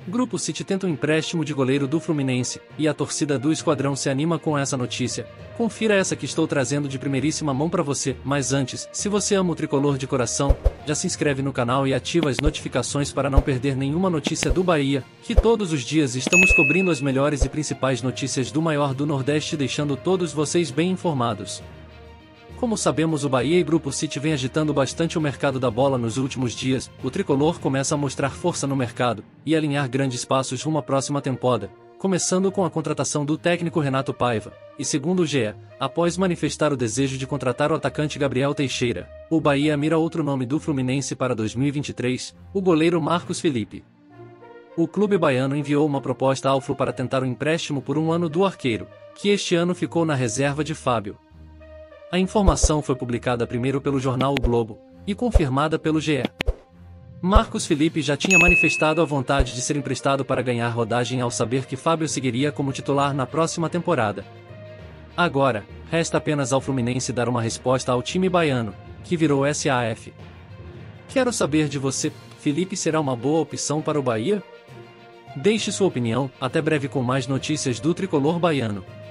Grupo City tenta um empréstimo de goleiro do Fluminense, e a torcida do Esquadrão se anima com essa notícia. Confira essa que estou trazendo de primeiríssima mão para você, mas antes, se você ama o tricolor de coração, já se inscreve no canal e ativa as notificações para não perder nenhuma notícia do Bahia, que todos os dias estamos cobrindo as melhores e principais notícias do maior do Nordeste, deixando todos vocês bem informados. Como sabemos, o Bahia e Grupo City vem agitando bastante o mercado da bola nos últimos dias. O tricolor começa a mostrar força no mercado e alinhar grandes passos rumo à próxima temporada, começando com a contratação do técnico Renato Paiva. E segundo o GE, após manifestar o desejo de contratar o atacante Gabriel Teixeira, o Bahia mira outro nome do Fluminense para 2023, o goleiro Marcos Felipe. O clube baiano enviou uma proposta ao Flu para tentar o empréstimo por um ano do arqueiro, que este ano ficou na reserva de Fábio. A informação foi publicada primeiro pelo jornal O Globo, e confirmada pelo GE. Marcos Felipe já tinha manifestado a vontade de ser emprestado para ganhar rodagem ao saber que Fábio seguiria como titular na próxima temporada. Agora, resta apenas ao Fluminense dar uma resposta ao time baiano, que virou SAF. Quero saber de você, Felipe será uma boa opção para o Bahia? Deixe sua opinião, até breve com mais notícias do tricolor baiano.